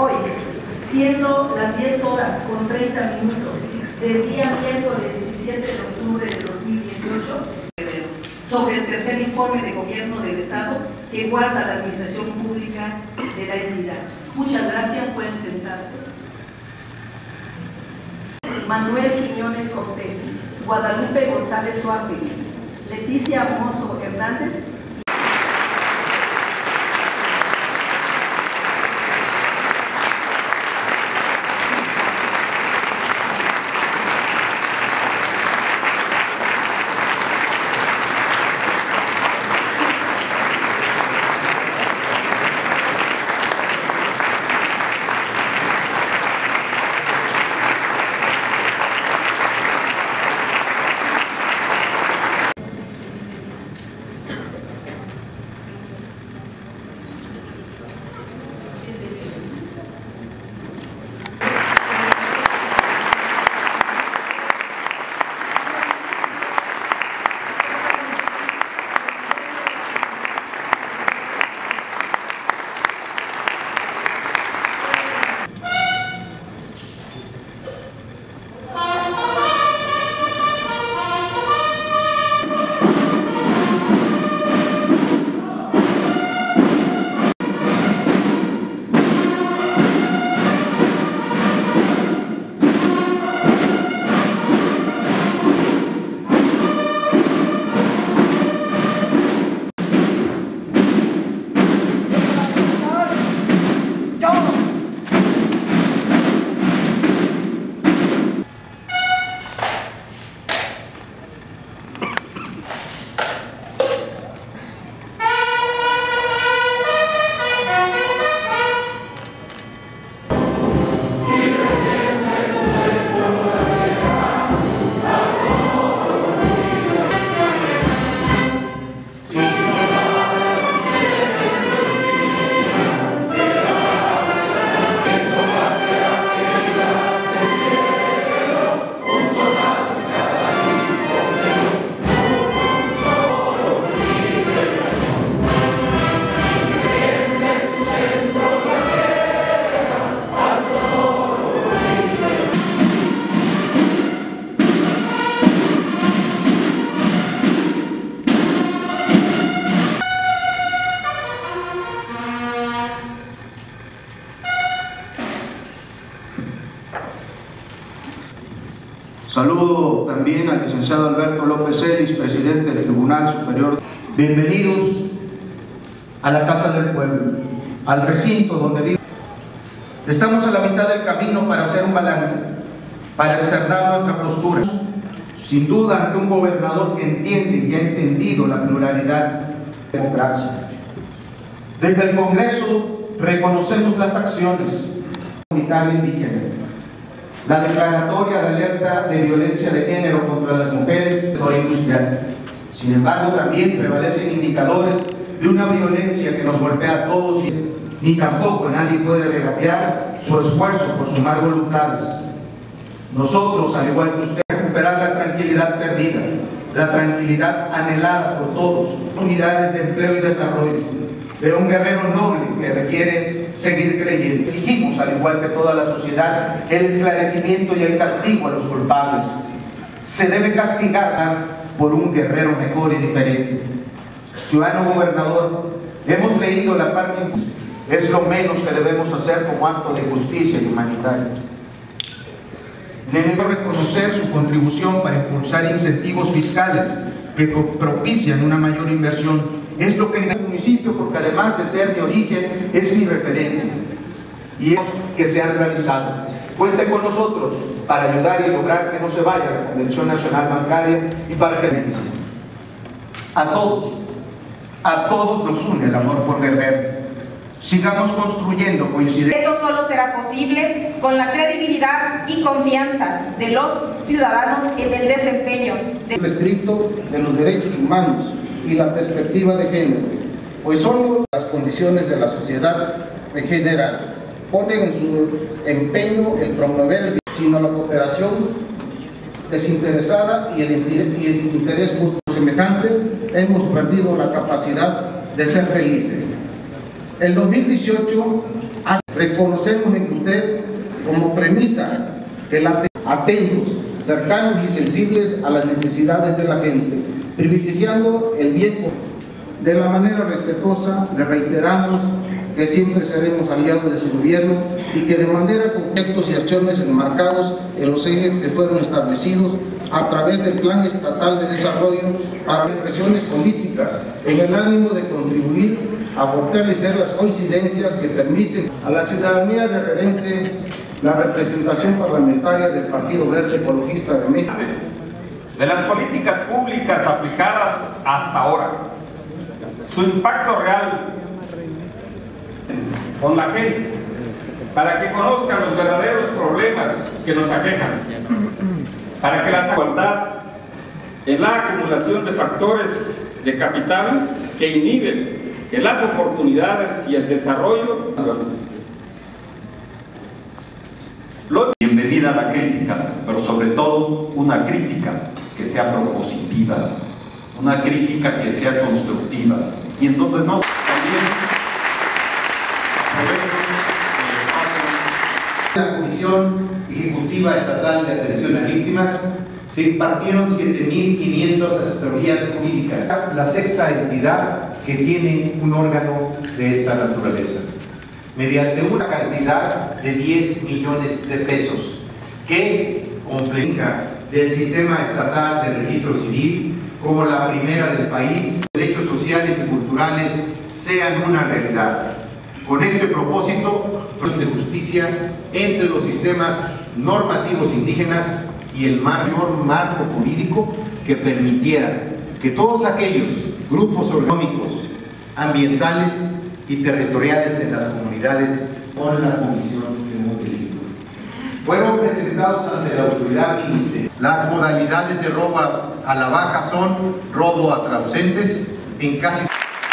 Hoy, siendo las 10 horas con 30 minutos del día miércoles 17 de octubre de 2018, sobre el tercer informe de gobierno del Estado que guarda la administración pública de la entidad. Muchas gracias, pueden sentarse. Manuel Quiñones Cortés, Guadalupe González Suártegui, Leticia Mozo Hernández. Saludo también al licenciado Alberto López Ellis, presidente del Tribunal Superior. Bienvenidos a la Casa del Pueblo, al recinto donde vive. Estamos a la mitad del camino para hacer un balance, para externar nuestra postura. Sin duda, ante un gobernador que entiende y ha entendido la pluralidad de la democracia. Desde el Congreso reconocemos las acciones comunitaria indígena, la declaratoria de alerta de violencia de género contra las mujeres, sector industrial. Sin embargo, también prevalecen indicadores de una violencia que nos golpea a todos y ni tampoco nadie puede regatear su esfuerzo por sumar voluntades. Nosotros, al igual que usted, recuperar la tranquilidad perdida, la tranquilidad anhelada por todos, unidades de empleo y desarrollo, de un guerrero noble que requiere seguir creyendo. Exigimos, al igual que toda la sociedad, el esclarecimiento y el castigo a los culpables. Se debe castigar por un guerrero mejor y diferente. Ciudadano gobernador, hemos leído la parte, es lo menos que debemos hacer como acto de justicia y humanitario. Debemos reconocer su contribución para impulsar incentivos fiscales que propician una mayor inversión. Es lo que en el municipio, porque además de ser mi origen, es mi referente. Y es que se han realizado. Cuente con nosotros para ayudar y lograr que no se vaya la Convención Nacional Bancaria y para que a todos nos une el amor por Guerrero. Sigamos construyendo coincidencias. Esto solo será posible con la credibilidad y confianza de los ciudadanos en el desempeño del estricto de los derechos humanos y la perspectiva de género, pues solo las condiciones de la sociedad en general ponen en su empeño el promover el sino la cooperación desinteresada y el interés mutuo. Semejantes hemos perdido la capacidad de ser felices. El 2018 reconocemos en usted como premisa atentos, cercanos y sensibles a las necesidades de la gente, privilegiando el bien común. De la manera respetuosa, le reiteramos que siempre seremos aliados de su gobierno y que de manera con proyectos y acciones enmarcados en los ejes que fueron establecidos a través del Plan Estatal de Desarrollo para presiones políticas en el ánimo de contribuir a fortalecer las coincidencias que permiten a la ciudadanía guerrerense la representación parlamentaria del Partido Verde Ecologista de México. De las políticas públicas aplicadas hasta ahora, su impacto real con la gente, para que conozcan los verdaderos problemas que nos aquejan, para que la desigualdad en la acumulación de factores de capital que inhiben que las oportunidades y el desarrollo. Bienvenida a la crítica, pero sobre todo una crítica que sea propositiva, una crítica que sea constructiva y en donde no también la Comisión Ejecutiva Estatal de Atención a Víctimas se impartieron 7.500 asesorías jurídicas, la sexta entidad que tiene un órgano de esta naturaleza, mediante una cantidad de 10 millones de pesos que complementa del Sistema Estatal de Registro Civil como la primera del país. Derechos sociales y culturales sean una realidad. Con este propósito de justicia entre los sistemas normativos indígenas y el mayor marco jurídico que permitiera que todos aquellos grupos económicos, ambientales y territoriales en las comunidades con la Comisión de Modelito fueron presentados ante la autoridad ministerial. Las modalidades de robo a la baja son robo a ausentes en casi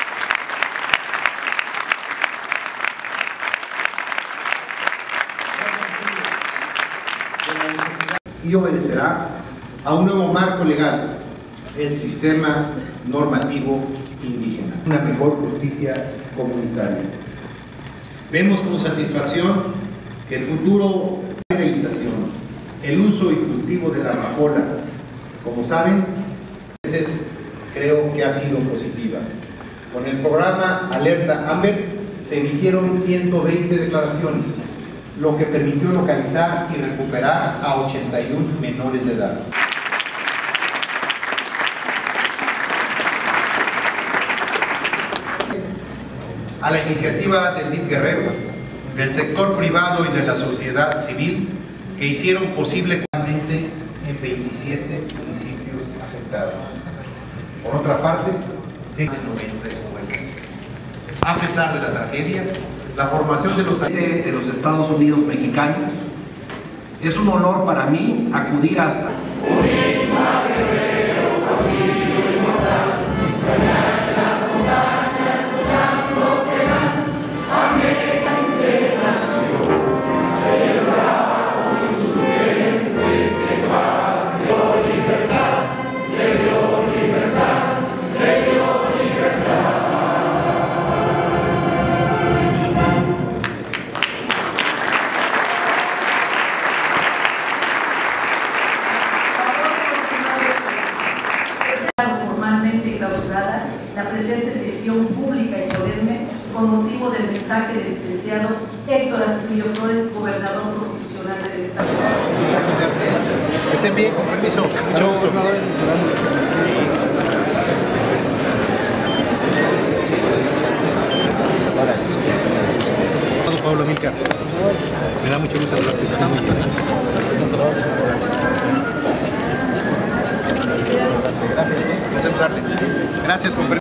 y obedecerá a un nuevo marco legal, el sistema normativo indígena, una mejor justicia comunitaria. Vemos con satisfacción que el futuro de la legalización, el uso y cultivo de la amapola, como saben, creo que ha sido positiva. Con el programa Alerta Amber se emitieron 120 declaraciones, lo que permitió localizar y recuperar a 81 menores de edad. A la iniciativa del DIF Guerrero, del sector privado y de la sociedad civil, que hicieron posible en 27 municipios afectados. Por otra parte, 90 escuelas. A pesar de la tragedia, la formación de los Estados Unidos mexicanos, es un honor para mí acudir hasta la presente sesión pública y solemne con motivo del mensaje del licenciado Héctor Astudillo Flores, gobernador constitucional del Estado. Que estén bien, con permiso. Pablo Milcar. Me da mucho gusto hablarte. Gracias, saludarles. Gracias, con permiso.